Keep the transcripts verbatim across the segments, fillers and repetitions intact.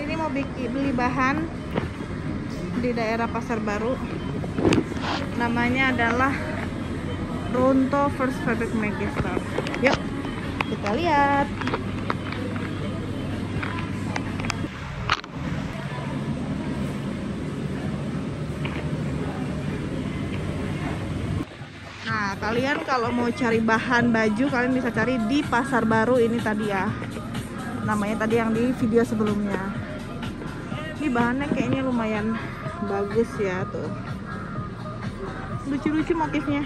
Kali ini mau bikin beli bahan di daerah Pasar Baru. Namanya adalah Ronto First Fabric Megastore. Yuk kita lihat. Nah, kalian kalau mau cari bahan baju, kalian bisa cari di Pasar Baru ini tadi ya. Namanya tadi yang di video sebelumnya. Ini bahannya kayaknya lumayan bagus ya tuh. Lucu-lucu motifnya.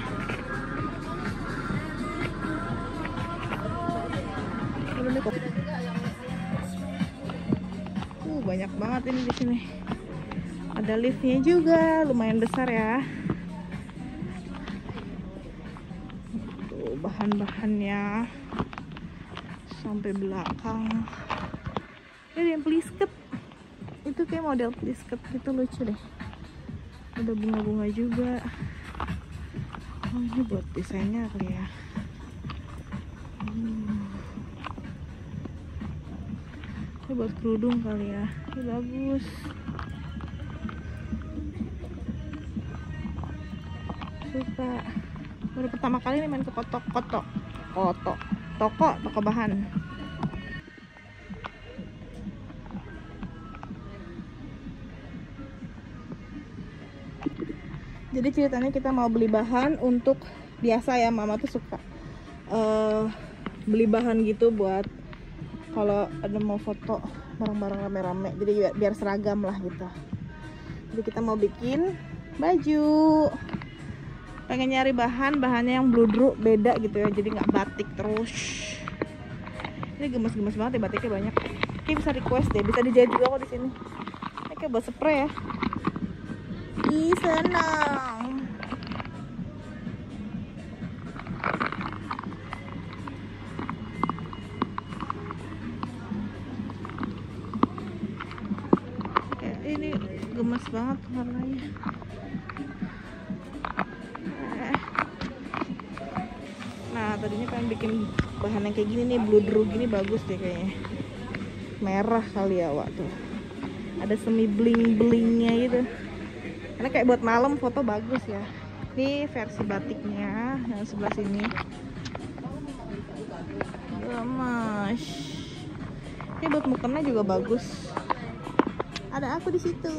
Uh, banyak banget ini di sini. Ada liftnya juga, lumayan besar ya. Tuh bahan-bahannya sampai belakang. Ini yang plisket. Itu kayak model plisket gitu, lucu deh. Ada bunga-bunga juga. Oh, ini buat desainnya kali ya. Hmm. Ini buat kerudung kali ya. Ini bagus. Suka. Baru pertama kali nih main ke kotok kotok kotok toko toko bahan. Jadi ceritanya kita mau beli bahan untuk biasa ya, mama tuh suka uh, beli bahan gitu buat kalau ada mau foto bareng-bareng rame-rame, jadi biar, biar seragam lah gitu. Jadi kita mau bikin baju, pengen nyari bahan bahannya yang bludru beda gitu ya, jadi nggak batik terus. Ini gemes-gemes banget ya, batiknya banyak. Ini bisa request deh, bisa dijahit juga kok di sini. Ini kayak buat spray ya. Ih, senang. Kayak ini gemes banget warnanya. Nah, tadinya pengen bikin bahan yang kayak gini nih, bludru gini bagus deh kayaknya. Merah kali ya, Wak tuh. Ada semi bling-blingnya gitu. Karena kayak buat malam foto bagus ya. Ini versi batiknya yang sebelah sini. Gemes. Ini buat mukena juga bagus. Ada aku di situ.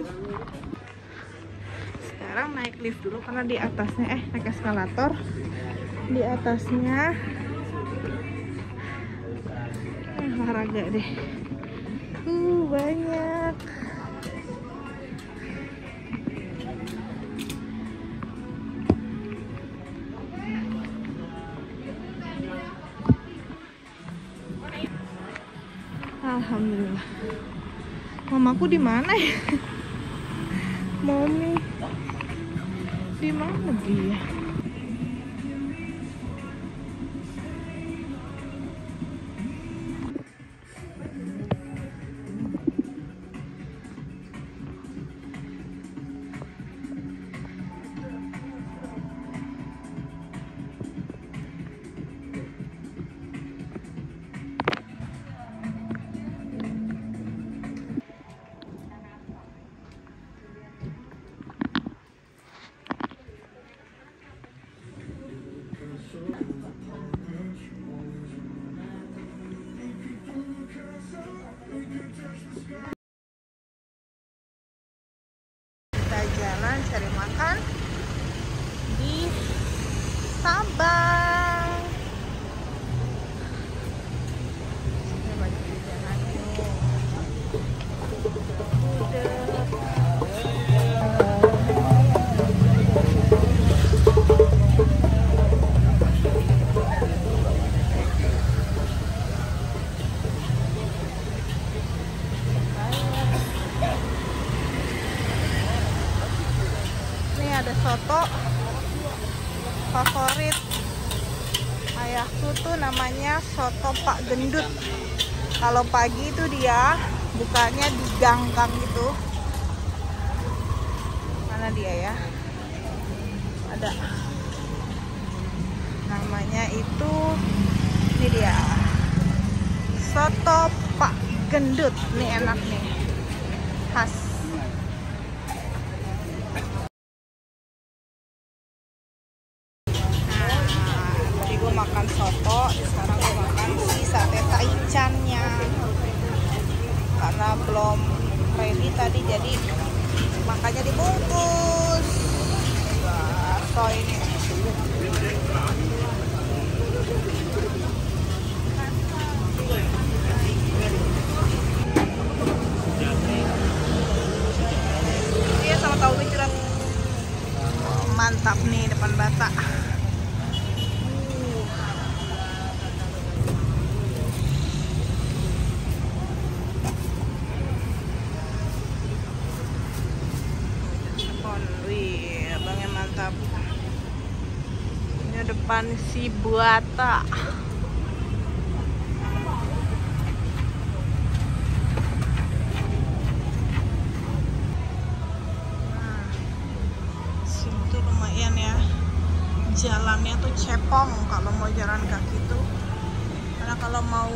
Sekarang naik lift dulu karena di atasnya eh naik eskalator. Di atasnya eh, olahraga deh. Uh, banyak. Alhamdulillah. Mamaku di mana ya? Mami di mana dia? Kita jalan cari makan di Sabang. Ini banyak jajanannya. Ada soto favorit ayahku tuh, namanya soto Pak Gendut. Kalau pagi itu dia bukanya di gang-gang gitu. Mana dia ya? Ada namanya itu, ini dia soto Pak Gendut. Nih enak nih. khas. Nah, tadi gue makan soto, sekarang gue makan si sate taichannya. Karena belum ready tadi, jadi makanya dibungkus. Bakso ini. Iya, sama tahu gejrot. Mantap nih depan bata. Wih, abangnya mantap. Ini depan si Buata. Nah, sini tuh lumayan ya. Jalannya tuh cepong kalau mau jalan kaki tuh. Karena kalau mau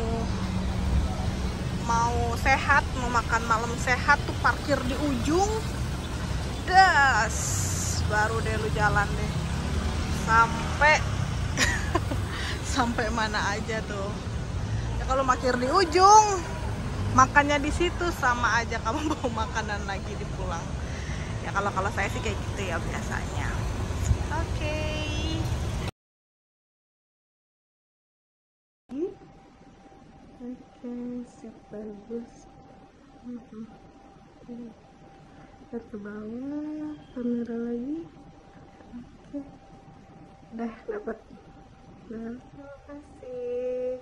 mau sehat, mau makan malam sehat tuh parkir di ujung. Das, baru deh lu jalan deh sampai sampai mana aja tuh. Ya kalau parkir di ujung, makannya di situ sama aja kamu bawa makanan lagi di pulang. Ya kalau kalau saya sih kayak gitu ya biasanya. Oke. Okay. Oke, okay, siap bagus. Lihat ke bawah, kamera lagi. Oke, okay. Udah dapat. Nah, terima kasih.